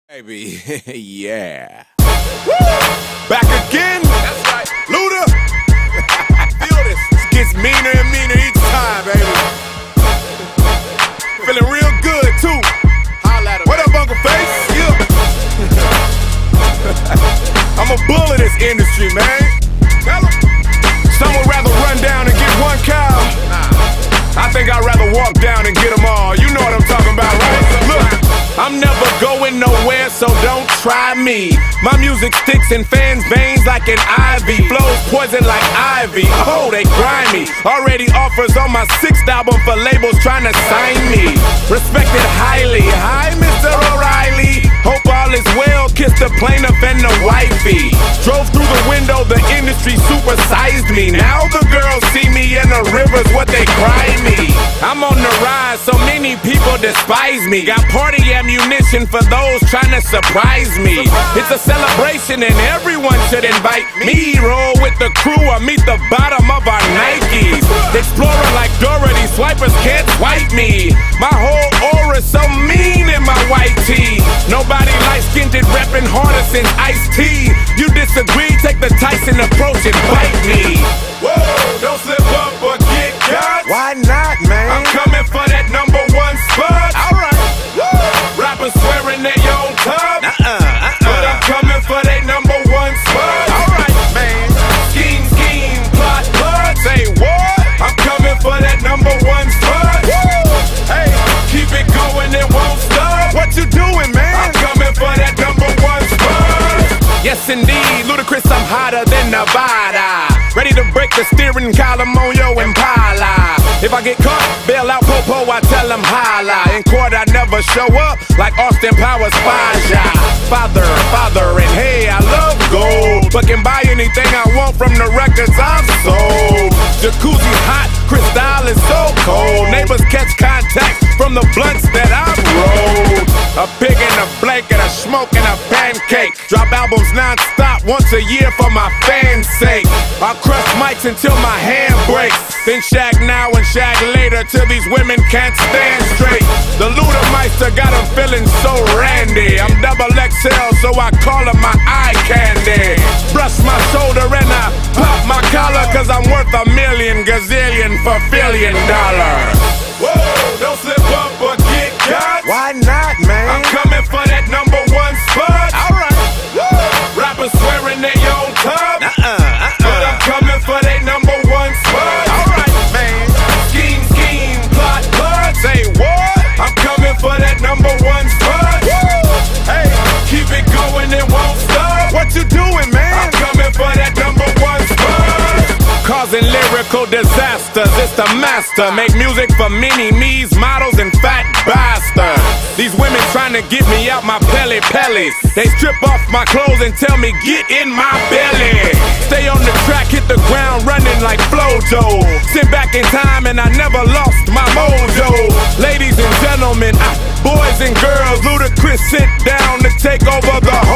Baby, yeah. Woo! Back again. That's right. Luda. Feel this. It gets meaner and meaner each time, baby. Feeling real good, too. Holla at him. What up, Uncle Face? Yeah. I'm a bull of this industry, man. Tell him. Some would rather run down and get one cow. Nah. I think I'd rather walk down and get them all. You know what I'm talking about, right? Look. I'm never going nowhere, so don't try me. My music sticks in fans' veins like an ivy. Flows poison like ivy. Oh, they grimy. Already offers on my 6th album for labels trying to sign me. Respected highly. Hi, Mr. O'Reilly. Hope all is well. Kiss the plaintiff and the wifey. Drove through the window, the industry supersized me. Now the girls see me in the rivers, what they cry me. I'm on the rise, so many people despise me. Got party ammunition for those trying to surprise me. It's a celebration and everyone should invite me. Roll with the crew or meet the bottom of our Nikes. Explorer like Dorothy, swipers can't swipe me. My whole aura's so mean in my white tee. Nobody light-skinned reppin' harder since Ice-T. You disagree, take the Tyson approach and bite me. Whoa, don't slip up or get cut. Why not, man? I'm coming for that #1 spot. Alright. Rappers swearing they on top. But I'm coming for that #1 spot. Alright, man. Scheme, scheme, plot, plot. Say what? I'm coming for that #1 spot. Woo! Hey, keep it going, it won't stop. What you doing, man? I'm coming for that #1 spot. Yes, indeed, Ludacris, I'm hotter than Nevada. Ready to break the steering column on your Impala. If I get caught, bail out Popo, I tell him holla. In court, I never show up like Austin Powers Faja. Father, and hey, I love gold, but can buy anything I want from the records I've sold. Jacuzzi's hot, Cristal is so cold. Neighbors catch contact from the blunts that I've rolled. A pig in a blanket, a smoke and a pancake. Drop albums non-stop once a year for my fans' sake. I'll crush mics until my hand breaks. Then shag now and shag later till these women can't stand straight. The Ludameister got them feeling so randy. I'm double XL, so I call him my eye candy. Brush my shoulder and I pop my collar, cause I'm worth a million gazillion for $1 billion. Whoa, don't slip up or get cut. Why not, man? I'm coming for that #1 spot. Alright. Rappers swearing they on top. But I'm coming for that #1 spot. Alright, man. Scheme, scheme, plot, plot. Say what? I'm coming for that #1 spot. Woo! Hey, keep it going, it won't stop. What you doing, man? I'm coming for that #1 spot. Causing lyrical disasters, it's the master. Make music for mini-me's, models, and fat bastards. These women trying to get me out my pellies. They strip off my clothes and tell me, get in my belly. Stay on the track, hit the ground running like Flojo. Sit back in time and I never lost my mojo. Ladies and gentlemen, boys and girls, Ludacris sit down to take over the